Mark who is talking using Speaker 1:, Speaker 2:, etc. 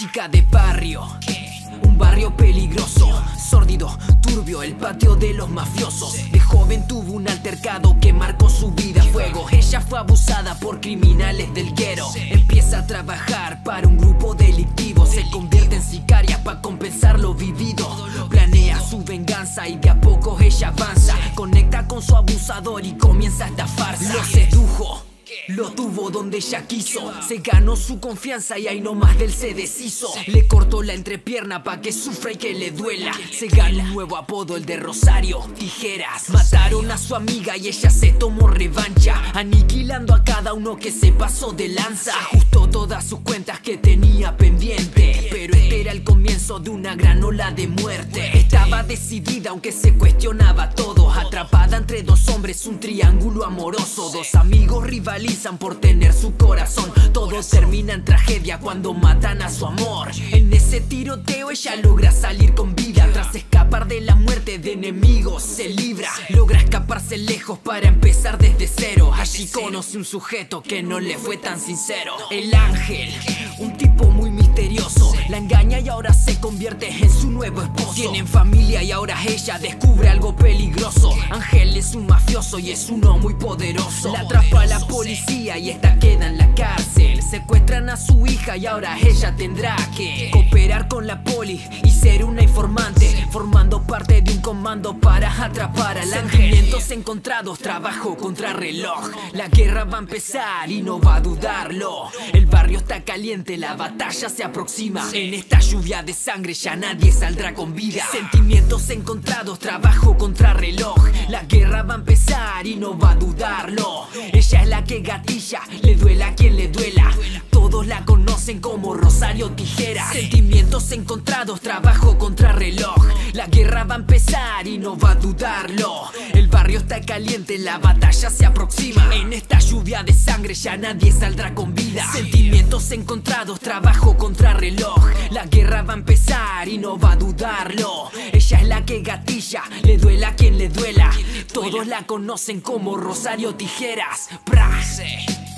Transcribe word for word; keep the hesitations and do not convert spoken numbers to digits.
Speaker 1: chica de barrio, un barrio peligroso, sórdido, turbio, el patio de los mafiosos. De joven tuvo un altercado que marcó su vida a fuego. Ella fue abusada por criminales del guero. Empieza a trabajar para un grupo delictivo. Se convierte en sicaria para compensar lo vivido. Planea su venganza y de a poco ella avanza. Conecta con su abusador y comienza a estafarse. Lo sedujo, lo tuvo donde ella quiso. Se ganó su confianza y ahí nomás de él se deshizo. Le cortó la entrepierna pa' que sufra y que le duela. Se ganó un nuevo apodo, el de Rosario Tijeras. Mataron a su amiga y ella se tomó revancha, aniquilando a cada uno que se pasó de lanza. Ajustó todas sus cuentas que tenía pendiente, pero este era el comienzo de una gran ola de muerte. Estaba decidida aunque se cuestionaba todo. Atrapada entre dos hombres, un triángulo amoroso. Dos amigos rivalizan por tener su corazón. Todo termina en tragedia cuando matan a su amor. En ese tiroteo ella logra salir con vida. Tras escapar de la muerte de enemigos se libra. Logra escaparse lejos para empezar desde cero. Allí conoce un sujeto que no le fue tan sincero. El Ángel, un tipo muy misterioso. La engaña y ahora se convierte en su nuevo esposo. Tienen familia y ahora ella descubre algo peligroso. Ángel es un mafioso y es uno muy poderoso. La atrapa a la policía y esta queda en la cárcel. Secuestran a su hija y ahora ella tendrá que cooperar con la poli y ser una informante, formando parte de un comando para atrapar al ángel. Sentimientos encontrados, trabajo contra reloj. La guerra va a empezar y no va a dudarlo. El barrio está caliente, la batalla se aproxima. En esta lluvia de sangre ya nadie saldrá con vida. Sentimientos encontrados, trabajo contra reloj. La guerra va a empezar y no va a dudarlo. Ella es la que gatilla, le duela a quien le duela. Todos la conocen como Rosario Tijeras. Sentimientos encontrados, trabajo contra reloj. La guerra va a empezar y no va a dudarlo. El barrio está caliente, la batalla se aproxima. En esta lluvia de sangre ya nadie saldrá con vida. Sentimientos encontrados, trabajo contra reloj. La guerra va a empezar y no va a dudarlo. Ella es la que gatilla, le duela a quien le duela. Todos la conocen como Rosario Tijeras. Pra.